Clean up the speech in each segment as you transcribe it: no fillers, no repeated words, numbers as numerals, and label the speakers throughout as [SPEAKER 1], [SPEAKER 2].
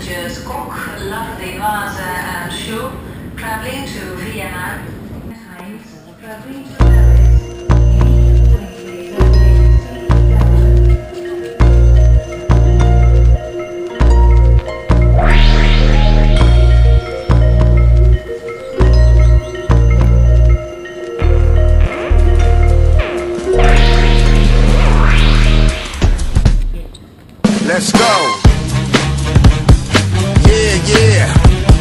[SPEAKER 1] passengers Kok, Lavdevasa and Shu traveling to Vienna. Traveling to Paris.
[SPEAKER 2] Let's go. Yeah, yeah.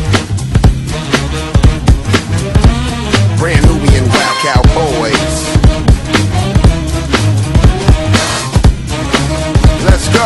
[SPEAKER 2] Brand Nubian Wild Cowboys. Let's go.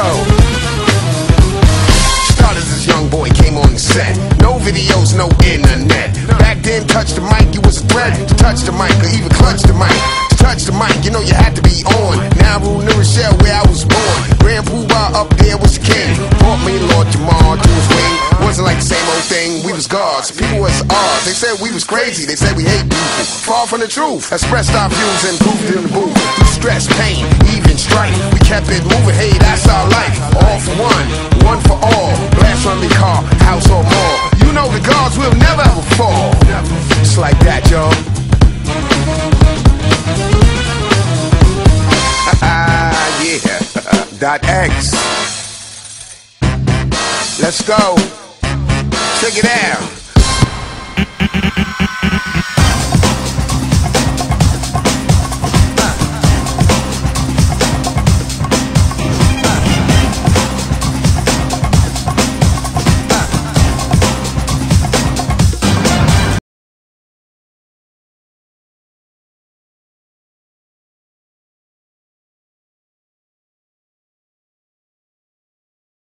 [SPEAKER 2] Started as this young boy, came on the set. No videos, no internet. Back then, touch the mic, you was a threat. To touch the mic or even clutch the mic. To touch the mic, you know you had to be on. Now I rule New Rochelle where I was born. Grand Poobah up there was king. Brought me Lord Jamar to his wing. Wasn't like the same old thing, we was gods. People was ours, they said we was crazy. They said we hate people, far from the truth. Expressed our views and proved in the booth. Through stress, pain, even strife, we kept it moving, hey, that's our life. All for one, one for all. Blast from the car, house or mall. You know the gods will never ever fall. Just like that, y'all. Yeah. .X. Let's go. Check it out.